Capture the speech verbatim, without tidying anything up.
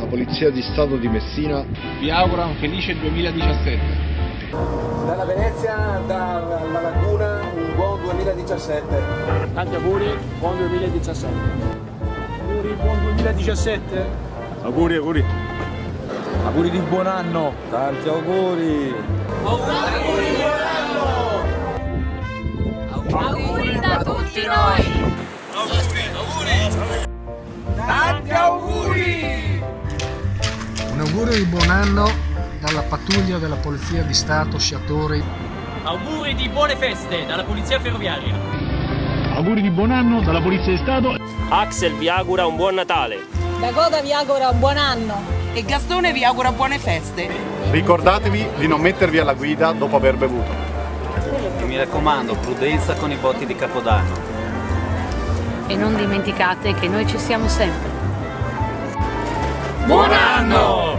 Polizia di Stato di Messina vi augura un felice duemiladiciassette. Dalla Venezia, dalla Laguna, un buon duemiladiciassette. Tanti auguri, buon duemiladiciassette. Auguri, buon duemiladiciassette. Auguri, auguri. Auguri di buon anno. Tanti auguri. Auguri di buon anno. Auguri da tutti noi. Auguri, auguri. Tanti auguri. Un augurio di buon anno dalla pattuglia della Polizia di Stato Sciatori. Auguri di buone feste dalla Polizia Ferroviaria. Auguri di buon anno dalla Polizia di Stato. Axel vi augura un buon Natale. Dakota vi augura un buon anno. E Gastone vi augura buone feste. Ricordatevi di non mettervi alla guida dopo aver bevuto. E mi raccomando, prudenza con i botti di Capodanno. E non dimenticate che noi ci siamo sempre. Buon anno!